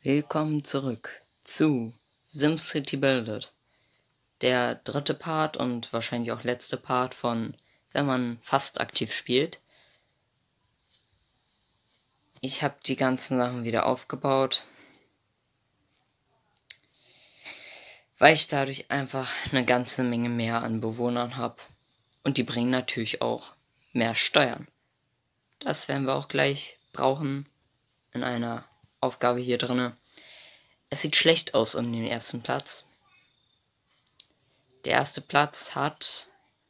Willkommen zurück zu SimCity Builded. Der dritte Part und wahrscheinlich auch letzte Part von, wenn man fast aktiv spielt. Ich habe die ganzen Sachen wieder aufgebaut, weil ich dadurch einfach eine ganze Menge mehr an Bewohnern habe. Und die bringen natürlich auch mehr Steuern. Das werden wir auch gleich brauchen in einer Aufgabe hier drinne. Es sieht schlecht aus um den ersten Platz. Der erste Platz hat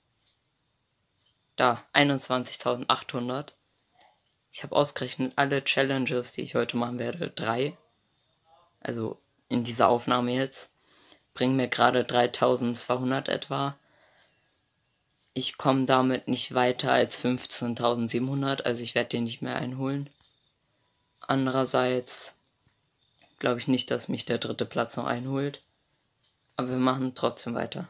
da 21.800. Ich habe ausgerechnet alle Challenges, die ich heute machen werde, 3. Also in dieser Aufnahme jetzt. Bringen mir gerade 3.200 etwa. Ich komme damit nicht weiter als 15.700, also ich werde den nicht mehr einholen. Andererseits glaube ich nicht, dass mich der dritte Platz noch einholt. Aber wir machen trotzdem weiter.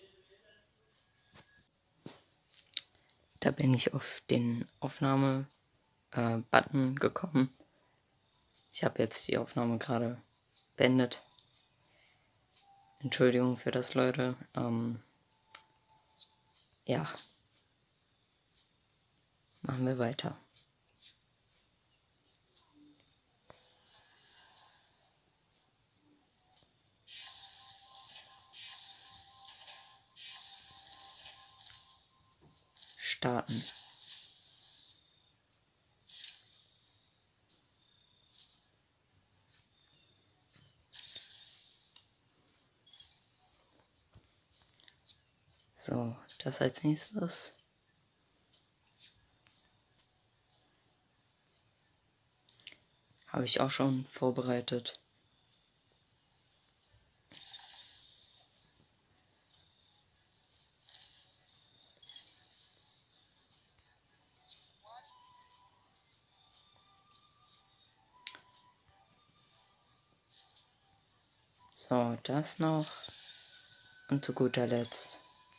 Da bin ich auf den Aufnahme-Button gekommen. Ich habe jetzt die Aufnahme gerade beendet. Entschuldigung für das, Leute. Ja. Machen wir weiter. Starten. So, das als nächstes. Habe ich auch schon vorbereitet. So, das noch. Und zu guter Letzt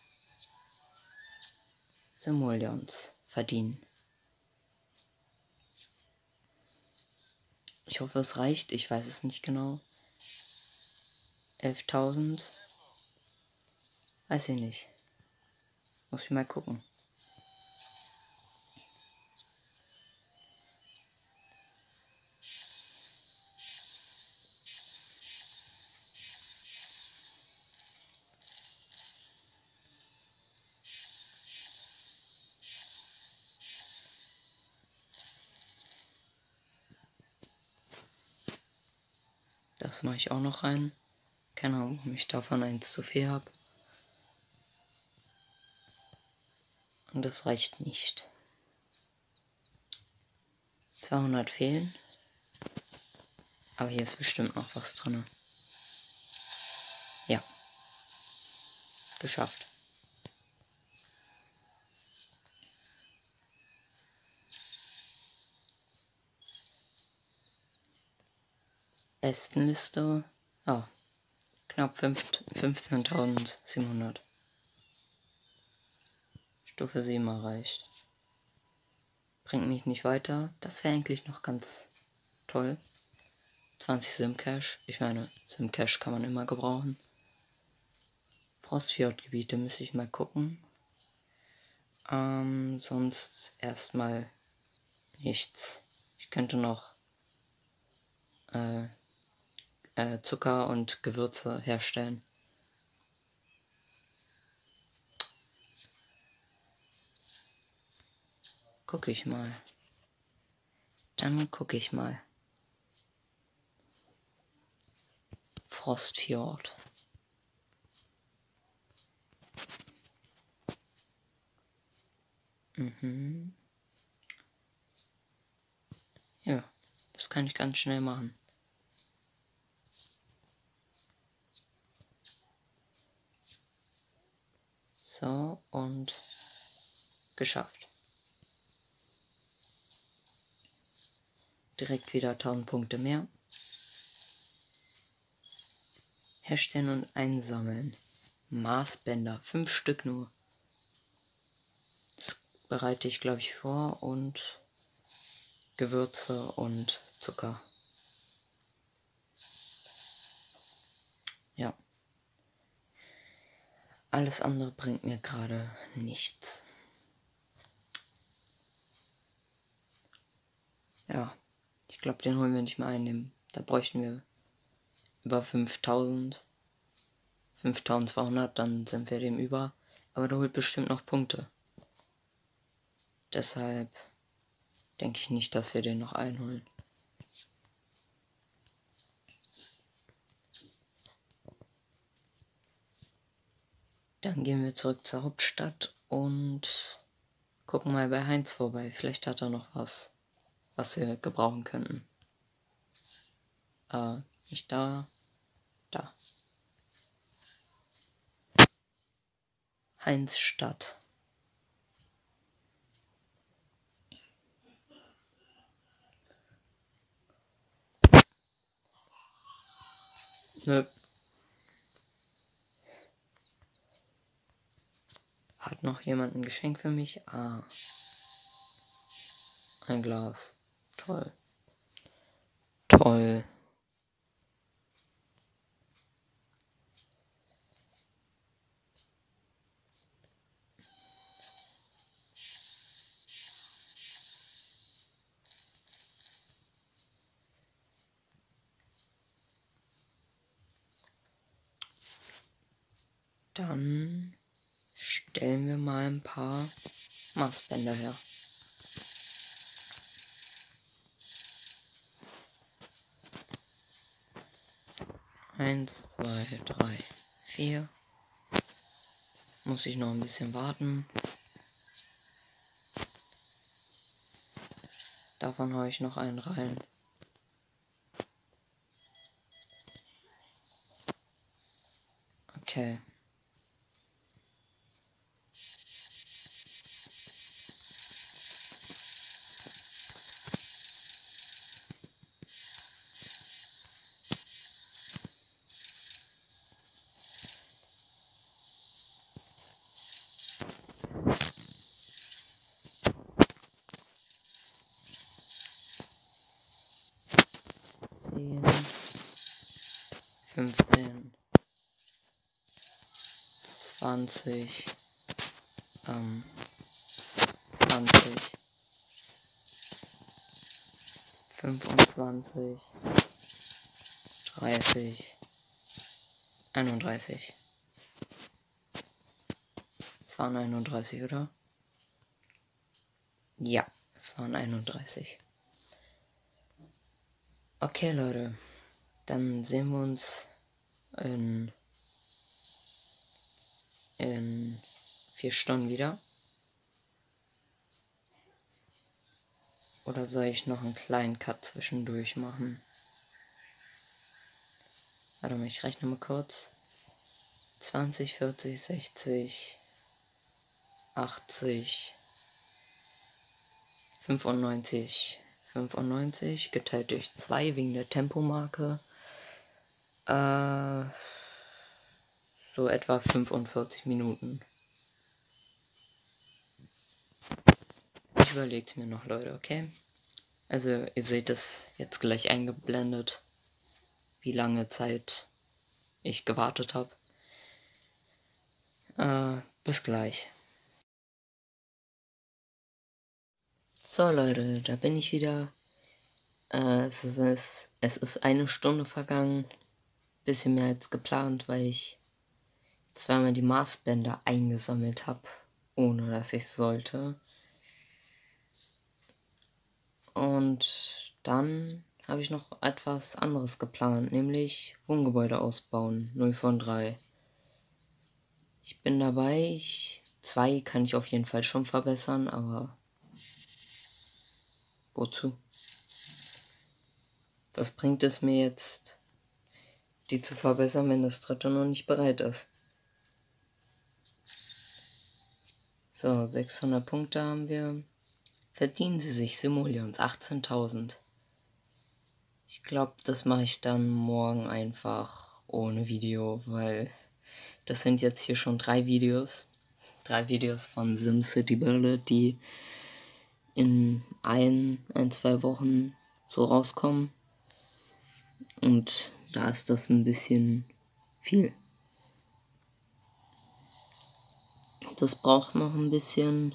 Simoleons verdienen. Ich hoffe, es reicht. Ich weiß es nicht genau. 11.000. Weiß ich nicht. Muss ich mal gucken. Das mache ich auch noch rein. Keine Ahnung, warum ich davon eins zu viel habe. Und das reicht nicht. 200 fehlen. Aber hier ist bestimmt noch was drin. Ja. Geschafft. Bestenliste. Oh. Knapp 15.700. Stufe 7 erreicht. Bringt mich nicht weiter. Das wäre eigentlich noch ganz toll. 20 Simcash. Ich meine, Simcash kann man immer gebrauchen. Frostfjordgebiete müsste ich mal gucken. Sonst erstmal nichts. Ich könnte noch Zucker und Gewürze herstellen. Gucke ich mal. Dann gucke ich mal. Frostfjord. Ja, das kann ich ganz schnell machen. So, und geschafft. Direkt wieder 1000 Punkte mehr. Herstellen und einsammeln. Maßbänder, 5 Stück nur. Das bereite ich, glaube ich, vor. Und Gewürze und Zucker. ja. Alles andere bringt mir gerade nichts. Ja, ich glaube, den holen wir nicht mehr einnehmen. Da bräuchten wir über 5000, 5200, dann sind wir dem über. Aber der holt bestimmt noch Punkte. Deshalb denke ich nicht, dass wir den noch einholen. Dann gehen wir zurück zur Hauptstadt und gucken mal bei Heinz vorbei. Vielleicht hat er noch was wir gebrauchen könnten. Nicht da. Da. Heinz Stadt. Nö. Hat noch jemand ein Geschenk für mich? Ein Glas. Toll. Toll. Dann stellen wir mal ein paar Maßbänder her. 1, 2, 3, 4. Muss ich noch ein bisschen warten. Davon haue ich noch einen rein. Okay. Zehn, 15, 20, 20, 25, 30, 31. Es waren 31, oder? Ja, es waren 31. Okay, Leute. Dann sehen wir uns in 4 Stunden wieder. Oder soll ich noch einen kleinen Cut zwischendurch machen? Warte mal, ich rechne mal kurz. 20, 40, 60, 80, 95. 95 geteilt durch 2 wegen der Tempomarke. So etwa 45 Minuten. Ich überlege es mir noch, Leute, okay? Also ihr seht es jetzt gleich eingeblendet, wie lange Zeit ich gewartet habe. Bis gleich. So Leute, da bin ich wieder. Es ist 1 Stunde vergangen. Bisschen mehr als geplant, weil ich zweimal die Maßbänder eingesammelt habe, ohne dass ich sollte. Und dann habe ich noch etwas anderes geplant, nämlich Wohngebäude ausbauen, 0 von 3. Ich bin dabei, 2 kann ich auf jeden Fall schon verbessern, aber wozu? Was bringt es mir jetzt, die zu verbessern, wenn das 3. noch nicht bereit ist? So, 600 Punkte haben wir. Verdienen sie sich, Simoleons, 18.000. Ich glaube, das mache ich dann morgen einfach ohne Video, weil das sind jetzt hier schon 3 Videos. 3 Videos von SimCity Builder, die in 2 Wochen so rauskommen. Und da ist das ein bisschen viel. Das braucht noch ein bisschen.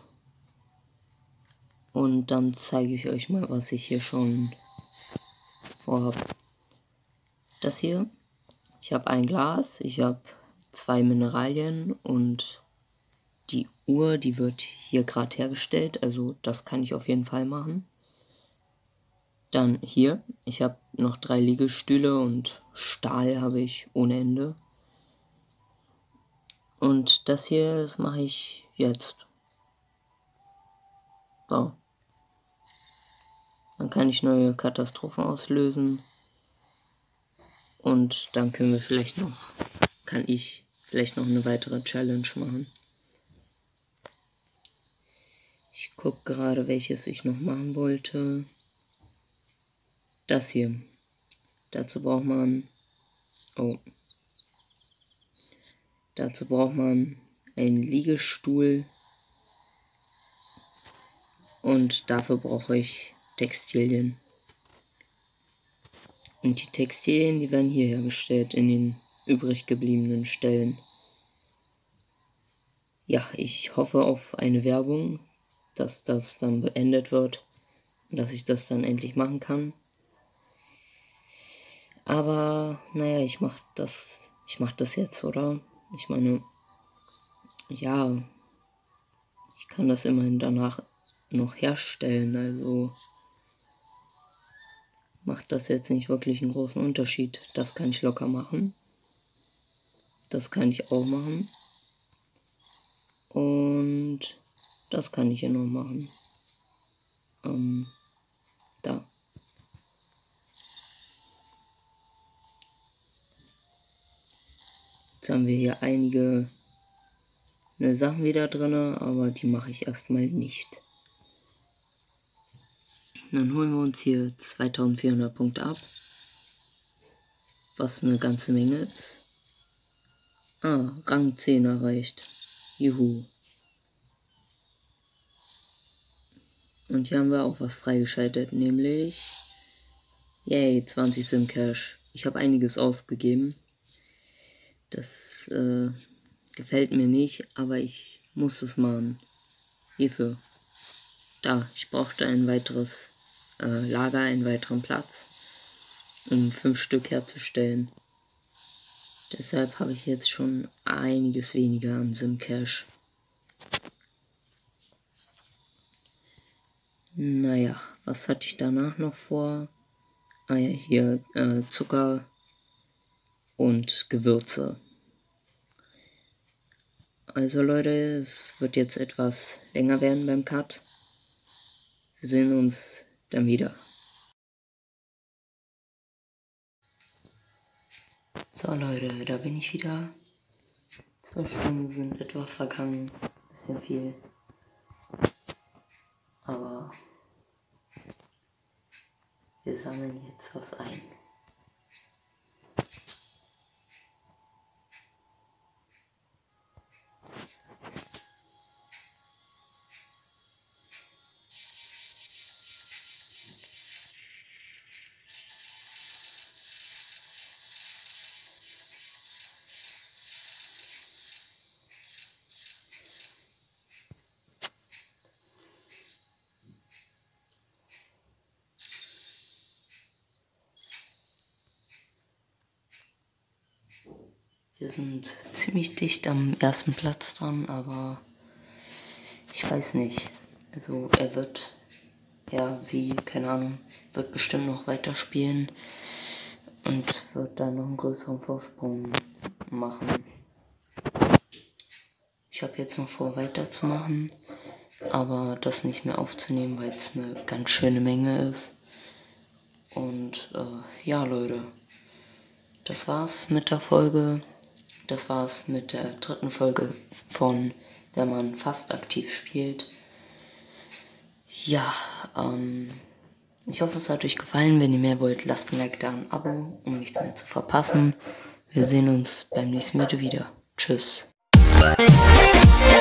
Und dann zeige ich euch mal, was ich hier schon vorhabe. Das hier, ich habe ein Glas, ich habe 2 Mineralien und die Uhr, die wird hier gerade hergestellt, also das kann ich auf jeden Fall machen. Dann hier, ich habe noch 3 Liegestühle und Stahl habe ich ohne Ende. Und das hier, das mache ich jetzt. So. Dann kann ich neue Katastrophen auslösen. Und dann kann ich vielleicht noch eine weitere Challenge machen. Ich gucke gerade, welches ich noch machen wollte. Das hier. Dazu braucht man einen Liegestuhl. Und dafür brauche ich Textilien. Und die Textilien, die werden hier hergestellt, in den übrig gebliebenen Stellen. Ja, ich hoffe auf eine Werbung, dass das dann beendet wird und dass ich das dann endlich machen kann. Aber, naja, ich mach das jetzt, oder? Ich meine, ja, ich kann das immerhin danach noch herstellen, also macht das jetzt nicht wirklich einen großen Unterschied. Das kann ich locker machen. Das kann ich auch machen. Und das kann ich hier noch machen. Da. Jetzt haben wir hier einige Sachen wieder drin, aber die mache ich erstmal nicht. Dann holen wir uns hier 2400 Punkte ab, was eine ganze Menge ist. Rang 10 erreicht. Juhu. Und hier haben wir auch was freigeschaltet, nämlich, yay, 20 Sim-Cash. Ich habe einiges ausgegeben. Das gefällt mir nicht, aber ich muss es machen. Hierfür. Da, ich brauchte ein weiteres Lager, einen weiteren Platz, um 5 Stück herzustellen. Deshalb habe ich jetzt schon einiges weniger an Sim-Cash. Naja, was hatte ich danach noch vor? Ja, hier Zucker und Gewürze. Also Leute, es wird jetzt etwas länger werden beim Cut. Wir sehen uns dann wieder. So Leute, da bin ich wieder. 2 Stunden sind etwa vergangen. Bisschen viel. Aber wir sammeln jetzt was ein. Wir sind ziemlich dicht am ersten Platz dran, aber ich weiß nicht. Also sie, keine Ahnung, wird bestimmt noch weiterspielen und wird dann noch einen größeren Vorsprung machen. Ich habe jetzt noch vor, weiterzumachen, aber das nicht mehr aufzunehmen, weil es eine ganz schöne Menge ist. Und ja Leute, das war's mit der Folge. Das war's mit der 3. Folge von Wenn man fast aktiv spielt. Ja, ich hoffe, es hat euch gefallen. Wenn ihr mehr wollt, lasst ein Like da, ein Abo, um nichts mehr zu verpassen. Wir sehen uns beim nächsten Video wieder. Tschüss.